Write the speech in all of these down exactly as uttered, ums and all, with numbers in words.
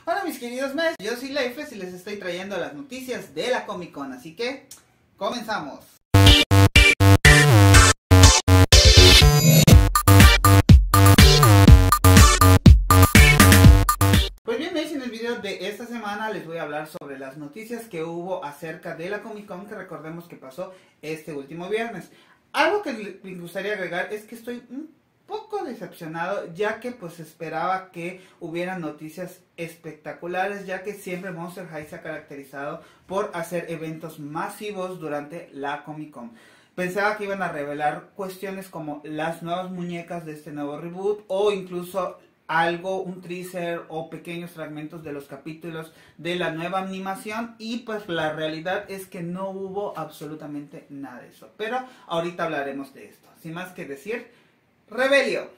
Hola mis queridos mes, yo soy Leifles y les estoy trayendo las noticias de la Comic Con, así que comenzamos. Pues bien, veis, en el video de esta semana les voy a hablar sobre las noticias que hubo acerca de la Comic Con, que recordemos que pasó este último viernes. Algo que me gustaría agregar es que estoy un poco decepcionado, ya que pues esperaba que hubieran noticias espectaculares, ya que siempre Monster High se ha caracterizado por hacer eventos masivos durante la Comic Con. Pensaba que iban a revelar cuestiones como las nuevas muñecas de este nuevo reboot, o incluso algo, un teaser o pequeños fragmentos de los capítulos de la nueva animación, y pues la realidad es que no hubo absolutamente nada de eso. Pero ahorita hablaremos de esto. Sin más que decir, ¡Rebelio!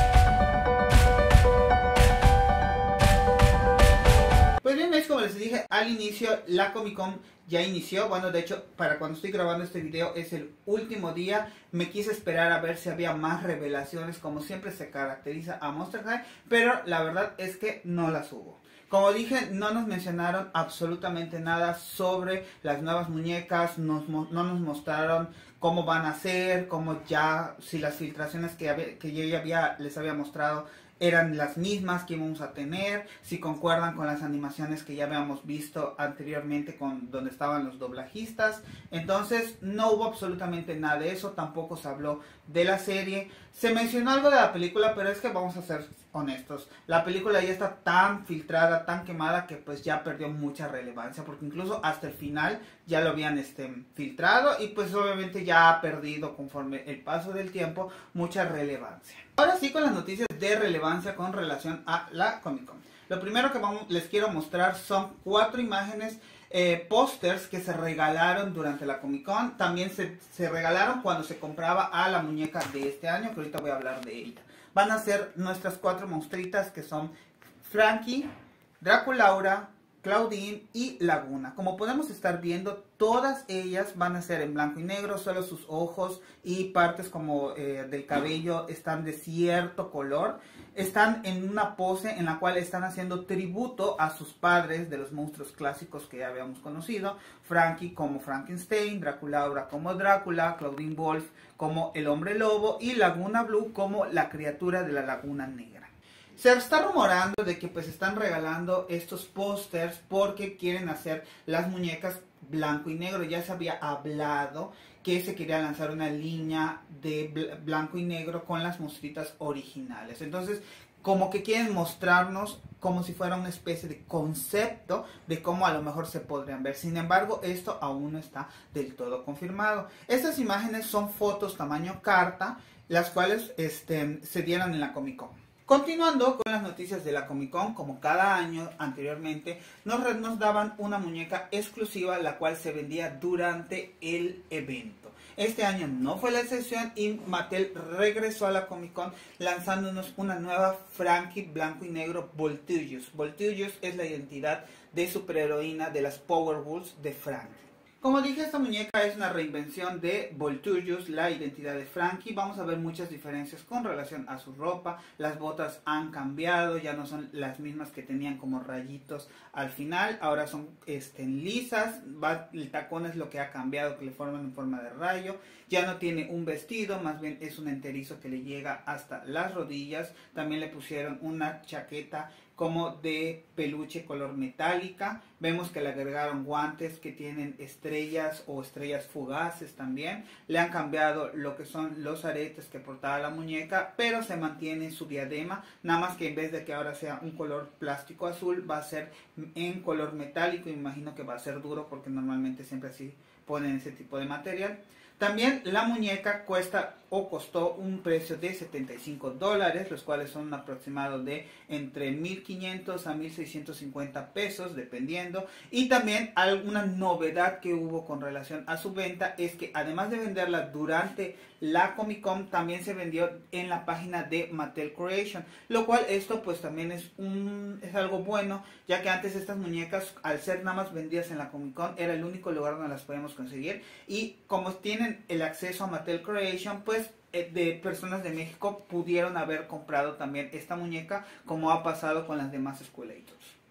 Pues bien, veis, como les dije al inicio, la Comic Con ya inició. Bueno, de hecho, para cuando estoy grabando este video es el último día. Me quise esperar a ver si había más revelaciones, como siempre se caracteriza a Monster High, pero la verdad es que no las hubo. Como dije, no nos mencionaron absolutamente nada sobre las nuevas muñecas, nos, no nos mostraron cómo van a ser, cómo ya, si las filtraciones que, había, que yo ya había, les había mostrado eran las mismas que íbamos a tener, si concuerdan con las animaciones que ya habíamos visto anteriormente con donde estaban los doblajistas. Entonces no hubo absolutamente nada de eso, tampoco se habló de la serie. Se mencionó algo de la película, pero es que vamos a ser honestos, la película ya está tan filtrada, tan quemada, que pues ya perdió mucha relevancia, porque incluso hasta el final ya lo habían este, filtrado, y pues obviamente ya ha perdido, conforme el paso del tiempo, mucha relevancia. Ahora sí, con las noticias de relevancia con relación a la Comic Con. Lo primero que vamos, les quiero mostrar son cuatro imágenes, eh, pósters que se regalaron durante la Comic Con. También se, se regalaron cuando se compraba a la muñeca de este año, que ahorita voy a hablar de ella. Van a ser nuestras cuatro monstruitas, que son Frankie, Draculaura, Claudine y Laguna. Como podemos estar viendo, todas ellas van a ser en blanco y negro, solo sus ojos y partes como eh, del cabello están de cierto color. Están en una pose en la cual están haciendo tributo a sus padres de los monstruos clásicos que ya habíamos conocido. Frankie como Frankenstein, Draculaura como Drácula, Claudine Wolf como el Hombre Lobo y Laguna Blue como la criatura de la Laguna Negra. Se está rumorando de que pues están regalando estos pósters porque quieren hacer las muñecas blanco y negro. Ya se había hablado que se quería lanzar una línea de blanco y negro con las monstruitas originales. Entonces, como que quieren mostrarnos como si fuera una especie de concepto de cómo a lo mejor se podrían ver. Sin embargo, esto aún no está del todo confirmado. Estas imágenes son fotos tamaño carta, las cuales este, se dieron en la Comic Con. Continuando con las noticias de la Comic Con, como cada año anteriormente, nos, nos daban una muñeca exclusiva, la cual se vendía durante el evento. Este año no fue la excepción y Mattel regresó a la Comic Con lanzándonos una nueva Frankie blanco y negro Volturius. Volturius es la identidad de superheroína de las Powerwolves de Frankie. Como dije, esta muñeca es una reinvención de Volturius, la identidad de Frankie. Vamos a ver muchas diferencias con relación a su ropa. Las botas han cambiado, ya no son las mismas que tenían como rayitos al final. Ahora son este, lisas. Va, el tacón es lo que ha cambiado, que le forman en forma de rayo. Ya no tiene un vestido, más bien es un enterizo que le llega hasta las rodillas. También le pusieron una chaqueta como de peluche color metálica. Vemos que le agregaron guantes que tienen estrellas o estrellas fugaces también. Le han cambiado lo que son los aretes que portaba la muñeca, pero se mantiene su diadema, nada más que en vez de que ahora sea un color plástico azul, va a ser en color metálico. Imagino que va a ser duro porque normalmente siempre así ponen ese tipo de material. También la muñeca cuesta o costó un precio de setenta y cinco dólares, los cuales son un aproximado de entre mil quinientos a mil seiscientos cincuenta pesos, dependiendo. Y también alguna novedad que hubo con relación a su venta es que además de venderla durante la Comic Con, también se vendió en la página de Mattel Creation, lo cual esto pues también es, un, es algo bueno, ya que antes estas muñecas, al ser nada más vendidas en la Comic Con, era el único lugar donde las podemos conseguir, y como tienen el acceso a Mattel Creation, pues de personas de México pudieron haber comprado también esta muñeca, como ha pasado con las demás Squeletors.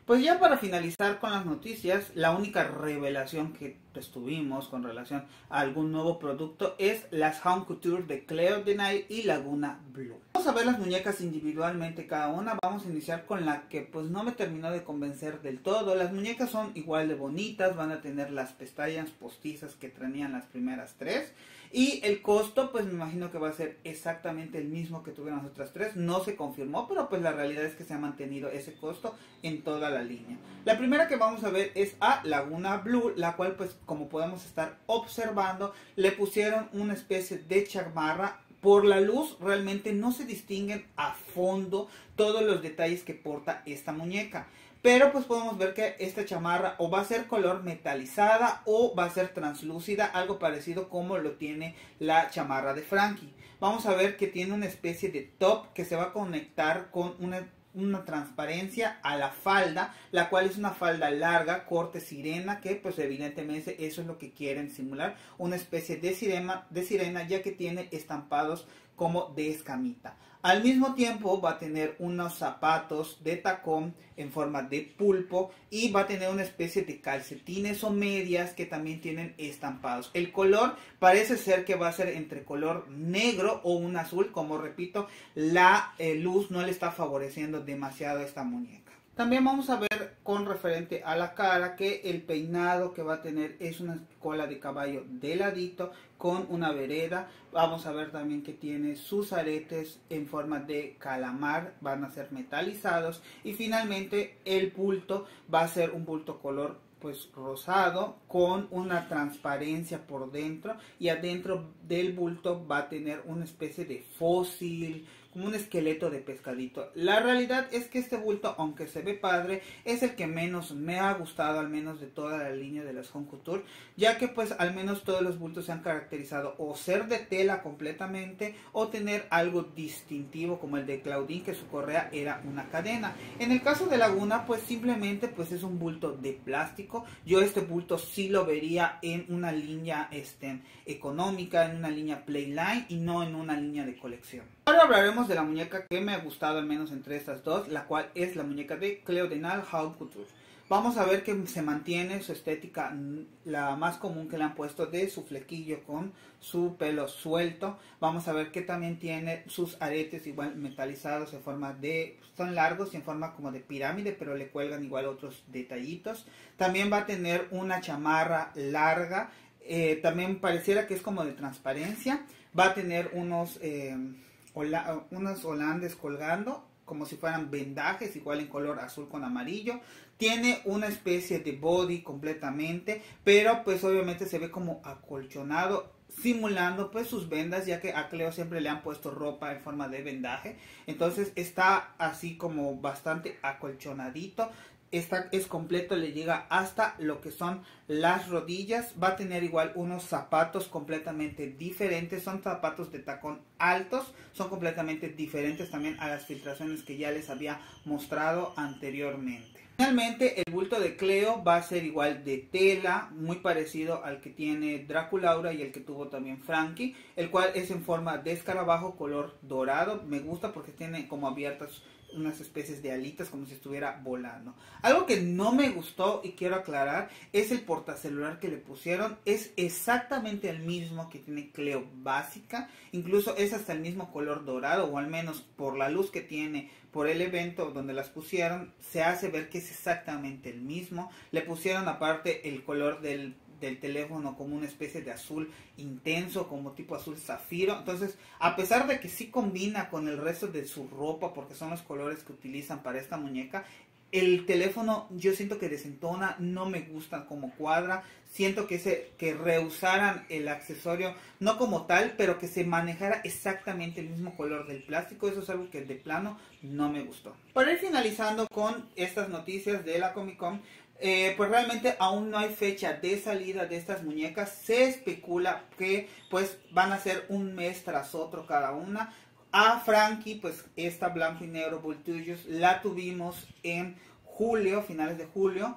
Pues ya para finalizar con las noticias, la única revelación que pues, tuvimos con relación a algún nuevo producto es las Home Couture de Cleo de Nail y Laguna Blue. Vamos a ver las muñecas individualmente cada una. Vamos a iniciar con la que pues no me terminó de convencer del todo. Las muñecas son igual de bonitas, van a tener las pestañas postizas que tenían las primeras tres. Y el costo, pues me imagino que va a ser exactamente el mismo que tuvieron las otras tres. No se confirmó, pero pues la realidad es que se ha mantenido ese costo en toda la línea. La primera que vamos a ver es a Laguna Blue, la cual pues como podemos estar observando, le pusieron una especie de chamarra. Por la luz realmente no se distinguen a fondo todos los detalles que porta esta muñeca. Pero pues podemos ver que esta chamarra o va a ser color metalizada o va a ser translúcida, algo parecido como lo tiene la chamarra de Frankie. Vamos a ver que tiene una especie de top que se va a conectar con una, una transparencia a la falda, la cual es una falda larga, corte sirena, que pues evidentemente eso es lo que quieren simular, una especie de sirena, de sirena ya que tiene estampados como de escamita. Al mismo tiempo va a tener unos zapatos de tacón en forma de pulpo y va a tener una especie de calcetines o medias que también tienen estampados. El color parece ser que va a ser entre color negro o un azul, como repito, la eh, luz no le está favoreciendo demasiado a esta muñeca. También vamos a ver con referente a la cara que el peinado que va a tener es una cola de caballo de ladito con una vereda. Vamos a ver también que tiene sus aretes en forma de calamar, van a ser metalizados. Y finalmente el bulto va a ser un bulto color pues rosado con una transparencia por dentro, y adentro del bulto va a tener una especie de fósil, como un esqueleto de pescadito. La realidad es que este bulto, aunque se ve padre, es el que menos me ha gustado, al menos de toda la línea de las Home Couture, ya que pues al menos todos los bultos se han caracterizado o ser de tela completamente o tener algo distintivo, como el de Claudine, que su correa era una cadena. En el caso de Laguna pues simplemente pues es un bulto de plástico. Yo este bulto sí lo vería en una línea este, económica, en una línea Playline y no en una línea de colección. Ahora hablaremos de la muñeca que me ha gustado al menos entre estas dos, la cual es la muñeca de Cleo de Nail Home Couture. Vamos a ver que se mantiene su estética, la más común que le han puesto, de su flequillo con su pelo suelto. Vamos a ver que también tiene sus aretes igual metalizados en forma de, son largos y en forma como de pirámide, pero le cuelgan igual otros detallitos. También va a tener una chamarra larga, eh, también pareciera que es como de transparencia. Va a tener unos... Eh, Hola, unos holandes colgando como si fueran vendajes, igual en color azul con amarillo. Tiene una especie de body completamente, pero pues obviamente se ve como acolchonado, simulando pues sus vendas, ya que a Cleo siempre le han puesto ropa en forma de vendaje. Entonces está así como bastante acolchonadito. Esta es completo, le llega hasta lo que son las rodillas. Va a tener igual unos zapatos completamente diferentes. Son zapatos de tacón altos. Son completamente diferentes también a las filtraciones que ya les había mostrado anteriormente. Finalmente el bulto de Cleo va a ser igual de tela, muy parecido al que tiene Draculaura y el que tuvo también Frankie, el cual es en forma de escarabajo color dorado. Me gusta porque tiene como abiertas unas especies de alitas como si estuviera volando. Algo que no me gustó y quiero aclarar es el portacelular que le pusieron. Es exactamente el mismo que tiene Cleo básica, incluso es hasta el mismo color dorado, o al menos por la luz que tiene, por el evento donde las pusieron, se hace ver que es exactamente el mismo. Le pusieron aparte el color del del teléfono como una especie de azul intenso, como tipo azul zafiro. Entonces, a pesar de que sí combina con el resto de su ropa, porque son los colores que utilizan para esta muñeca, el teléfono yo siento que desentona, no me gusta como cuadra. Siento que, se, que reusaran el accesorio, no como tal, pero que se manejara exactamente el mismo color del plástico. Eso es algo que de plano no me gustó. Para ir finalizando con estas noticias de la Comic Con, Eh, pues realmente aún no hay fecha de salida de estas muñecas. Se especula que pues van a ser un mes tras otro cada una. A Frankie, pues esta blanco y negro Bultujus la tuvimos en julio, finales de julio.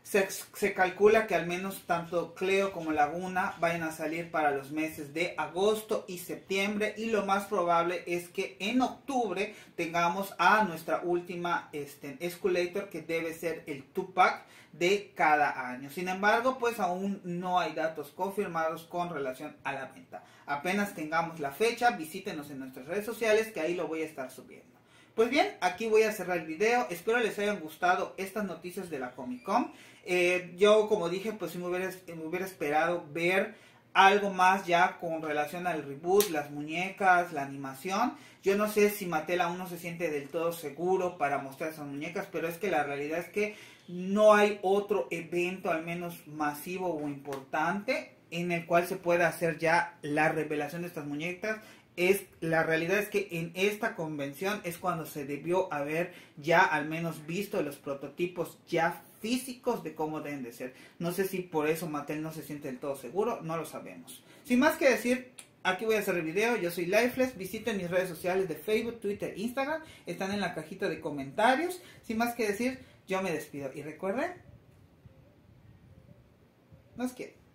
Se, se calcula que al menos tanto Cleo como Laguna vayan a salir para los meses de agosto y septiembre, y lo más probable es que en octubre tengamos a nuestra última este, Escalator, que debe ser el two-pack de cada año. Sin embargo, pues aún no hay datos confirmados con relación a la venta. Apenas tengamos la fecha, visítenos en nuestras redes sociales, que ahí lo voy a estar subiendo. Pues bien, aquí voy a cerrar el video. Espero les hayan gustado estas noticias de la Comic Con. Eh, yo, como dije, pues me hubiera, me hubiera esperado ver algo más ya con relación al reboot, las muñecas, la animación. Yo no sé si Mattel aún no se siente del todo seguro para mostrar esas muñecas, pero es que la realidad es que no hay otro evento, al menos masivo o importante, en el cual se pueda hacer ya la revelación de estas muñecas. Es, la realidad es que en esta convención es cuando se debió haber ya al menos visto los prototipos ya físicos de cómo deben de ser. No sé si por eso Mattel no se siente del todo seguro, no lo sabemos. Sin más que decir, aquí voy a hacer el video. Yo soy Lifeless. Visiten mis redes sociales de Facebook, Twitter, Instagram. Están en la cajita de comentarios. Sin más que decir, yo me despido. Y recuerden, nos quieren.